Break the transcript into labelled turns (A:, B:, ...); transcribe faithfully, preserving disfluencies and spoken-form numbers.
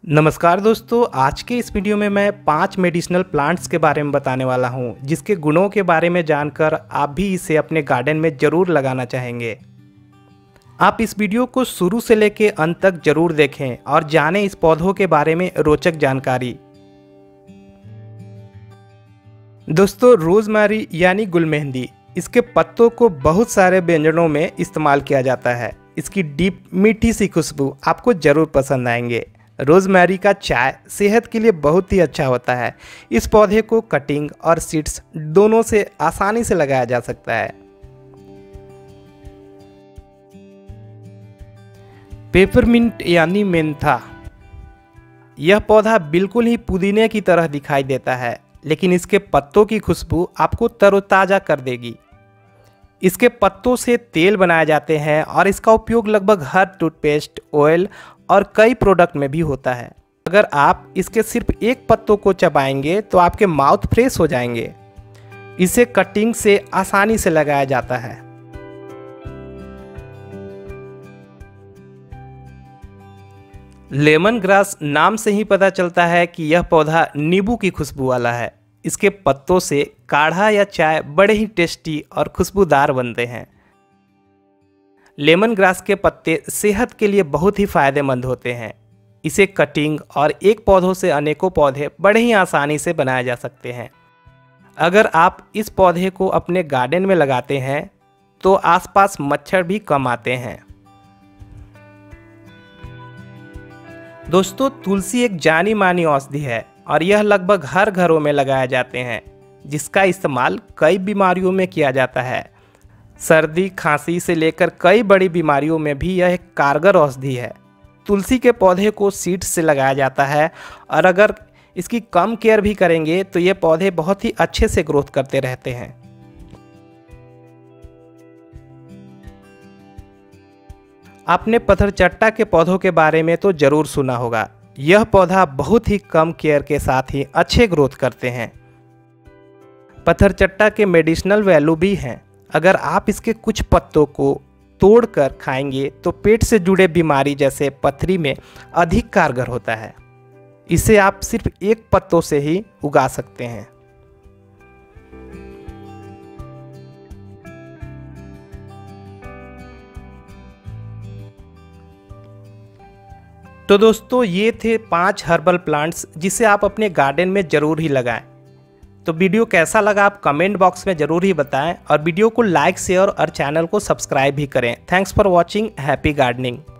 A: नमस्कार दोस्तों, आज के इस वीडियो में मैं पांच मेडिसिनल प्लांट्स के बारे में बताने वाला हूं, जिसके गुणों के बारे में जानकर आप भी इसे अपने गार्डन में ज़रूर लगाना चाहेंगे। आप इस वीडियो को शुरू से लेकर अंत तक जरूर देखें और जानें इस पौधों के बारे में रोचक जानकारी। दोस्तों, रोजमेरी यानी गुलमेहंदी, इसके पत्तों को बहुत सारे व्यंजनों में इस्तेमाल किया जाता है। इसकी डीप मीठी सी खुशबू आपको ज़रूर पसंद आएंगे। रोजमेरी का चाय सेहत के लिए बहुत ही अच्छा होता है। इस पौधे को कटिंग और सीड्स दोनों से आसानी से लगाया जा सकता है। पेपरमिंट यानी मेंथा, यह पौधा बिल्कुल ही पुदीने की तरह दिखाई देता है, लेकिन इसके पत्तों की खुशबू आपको तरोताज़ा कर देगी। इसके पत्तों से तेल बनाए जाते हैं और इसका उपयोग लगभग हर टूथपेस्ट, ऑयल और कई प्रोडक्ट में भी होता है। अगर आप इसके सिर्फ एक पत्तों को चबाएंगे तो आपके माउथ फ्रेश हो जाएंगे। इसे कटिंग से आसानी से लगाया जाता है। लेमन ग्रास नाम से ही पता चलता है कि यह पौधा नींबू की खुशबू वाला है। इसके पत्तों से काढ़ा या चाय बड़े ही टेस्टी और खुशबूदार बनते हैं। लेमन ग्रास के पत्ते सेहत के लिए बहुत ही फायदेमंद होते हैं। इसे कटिंग और एक पौधों से अनेकों पौधे बड़े ही आसानी से बनाए जा सकते हैं। अगर आप इस पौधे को अपने गार्डन में लगाते हैं तो आसपास मच्छर भी कम आते हैं। दोस्तों, तुलसी एक जानी मानी औषधि है और यह लगभग हर घरों में लगाए जाते हैं, जिसका इस्तेमाल कई बीमारियों में किया जाता है। सर्दी, खांसी से लेकर कई बड़ी बीमारियों में भी यह एक कारगर औषधि है। तुलसी के पौधे को सीड्स से लगाया जाता है और अगर इसकी कम केयर भी करेंगे तो ये पौधे बहुत ही अच्छे से ग्रोथ करते रहते हैं। आपने पत्थरचट्टा के पौधों के बारे में तो जरूर सुना होगा। यह पौधा बहुत ही कम केयर के साथ ही अच्छे ग्रोथ करते हैं। पत्थरचट्टा के मेडिसिनल वैल्यू भी हैं। अगर आप इसके कुछ पत्तों को तोड़कर खाएंगे तो पेट से जुड़े बीमारी जैसे पथरी में अधिक कारगर होता है। इसे आप सिर्फ एक पत्तों से ही उगा सकते हैं। तो दोस्तों, ये थे पांच हर्बल प्लांट्स जिसे आप अपने गार्डन में ज़रूर ही लगाएं। तो वीडियो कैसा लगा आप कमेंट बॉक्स में ज़रूर ही बताएं और वीडियो को लाइक, शेयर और चैनल को सब्सक्राइब भी करें। Thanks for watching. Happy gardening.